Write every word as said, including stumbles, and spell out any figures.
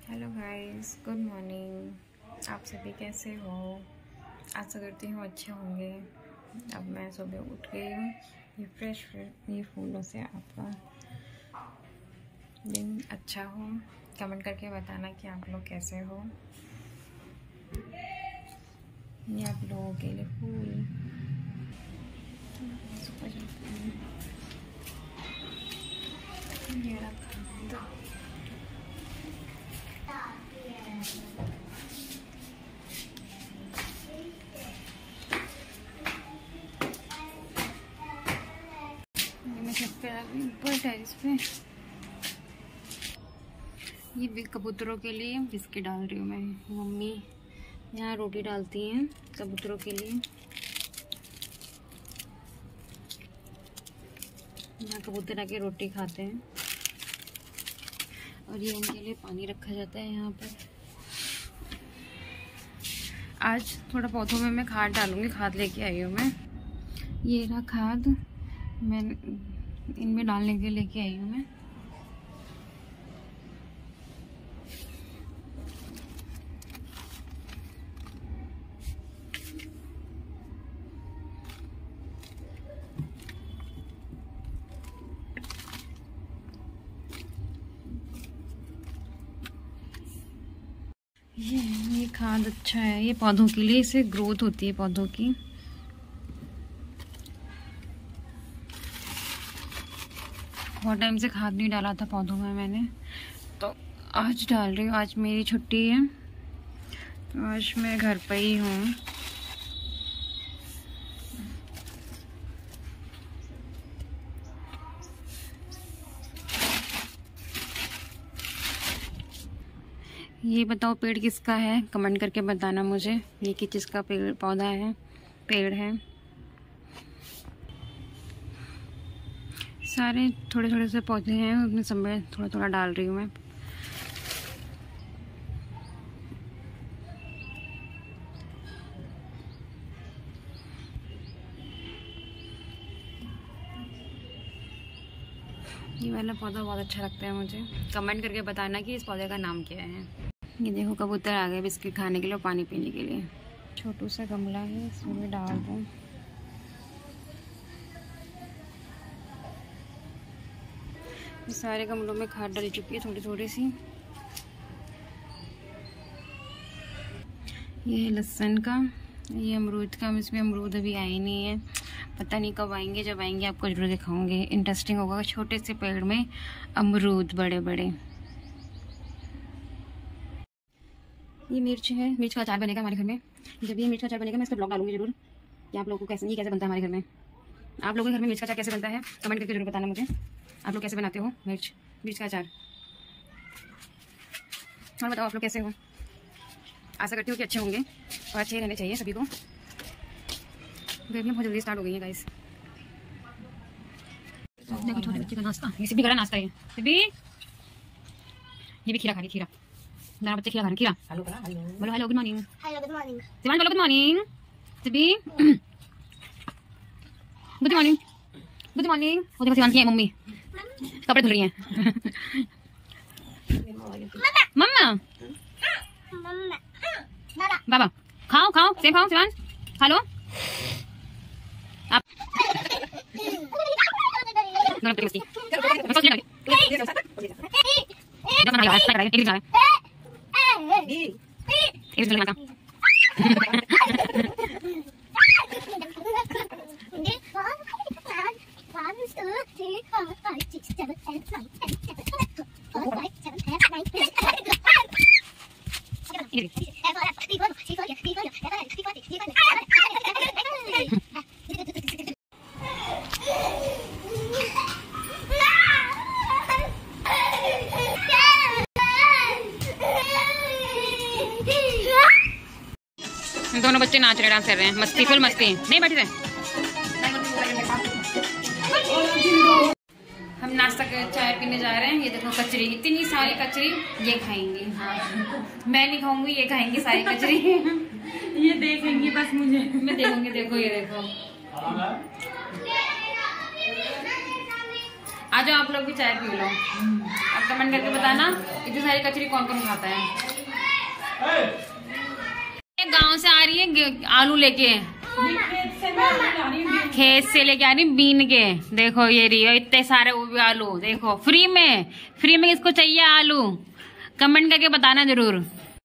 Hello guys, good morning. आप सभी कैसे हो? आशा करती हूँ अच्छे होंगे। अब मैं सुबह उठ गई हूँ। ये फ्रेश ये फूलों से आपका दिन अच्छा हो। कमेंट करके बताना कि आप लोग कैसे हो। ये आप लोगों के लिए फूल ये रखा ऊपर टेरिस पे। ये भी कबूतरों के लिए बिस्किट डाल रही हूँ मैं। मम्मी यहाँ रोटी डालती हैं कबूतरों के लिए। यहाँ कबूतर आके रोटी खाते हैं और ये इनके लिए पानी रखा जाता है यहाँ पर। आज थोड़ा पौधों में मैं खाद डालूंगी। खाद लेके आई हूँ मैं। ये रहा खाद, मैं इनमें डालने के लेके आई हूँ मैं। ये ये खाद अच्छा है, ये पौधों के लिए, इससे ग्रोथ होती है पौधों की। बहुत टाइम से खाद नहीं डाला था पौधों में मैंने, तो आज डाल रही हूँ। आज मेरी छुट्टी है, आज मैं घर पे ही हूँ। ये बताओ पेड़ किसका है, कमेंट करके बताना मुझे। ये किस चीज़ का पेड़ पौधा है, पेड़ है। सारे थोड़े थोड़े से पौधे हैं, उसमें सब में थोड़ा थोड़ा डाल रही हूँ मैं। ये वाला पौधा बहुत अच्छा लगता है मुझे। कमेंट करके बताना कि इस पौधे का नाम क्या है। ये देखो कबूतर आ गए बिस्किट खाने के लिए और पानी पीने के लिए। छोटू सा गमला है, इसमें डाल दूँ। ये सारे गमलों में खाद डाल चुकी है थोड़ी थोड़ी सी। ये है लहसुन का, ये अमरूद का। इसमें अमरूद अभी आए नहीं है, पता नहीं कब आएंगे। जब आएंगे आपको जरूर दिखाऊंगे, इंटरेस्टिंग होगा। छोटे से पेड़ में अमरूद बड़े बड़े। ये मिर्च है, मिर्च का अचार बनेगा हमारे घर में। जब ये मिर्च का अचार बनेगा मैं इसका ब्लॉग डालूंगी जरूर कि आप लोगों को कैसे ये कैसे बनता है हमारे घर में। आप लोगों के घर में मिर्च का अचार कैसे बनता है कमेंट करके जरूर बताना मुझे। आप लोग कैसे बनाते हो मिर्च मिर्च का अचार। और बताओ आप लोग कैसे हो। आशा करती हूँ कि अच्छे होंगे और अच्छे रहने चाहिए सभी को। गर्मियाँ बहुत जल्दी स्टार्ट हो गई है गाइस। देखो छोटे बच्चे का नाश्ता, ये सिद्धि का नाश्ता है। सिद्धि ये भी खीरा खा रही, खीरा। मेरा बच्चे खीरा खा रहे, खीरा। हेलो बोलो, hello good morning. Hello good morning. Siwan बोलो good morning. Siddhi good morning, good morning. वो देखो सिवान की है मम्मी कपड़े धुल रही हैं। मम्मा बाबा खाओ खाओ सेब खाओ। सिवान खा लो आप। दोनों पे मस्ती जब बना लगा लगा एक भी लगा एक भी लगा। दोनों बच्चे नाच रहे, डांस कर रहे हैं, मस्ती फुल मस्ती। नहीं बैठे थे। हम नाश्ता कर चाय पीने जा रहे हैं। ये देखो कचरी, इतनी सारी कचरी। ये खाएंगी, हाँ मैं नहीं खाऊंगी, ये खाएंगी सारी कचरी। ये देखेंगी बस मुझे, मैं देखूंगी। देखो ये देखो आ जाओ आप लोग भी चाय पी लो। अब कमेंट करके बताना इतनी सारी कचरी कौन कौन खाता है। गांव से आ रही है आलू लेके, खेत से लेके आ रही बीन के। देखो ये रही इतने सारे वो भी आलू, देखो फ्री में, फ्री में किसको चाहिए आलू, कमेंट करके बताना जरूर।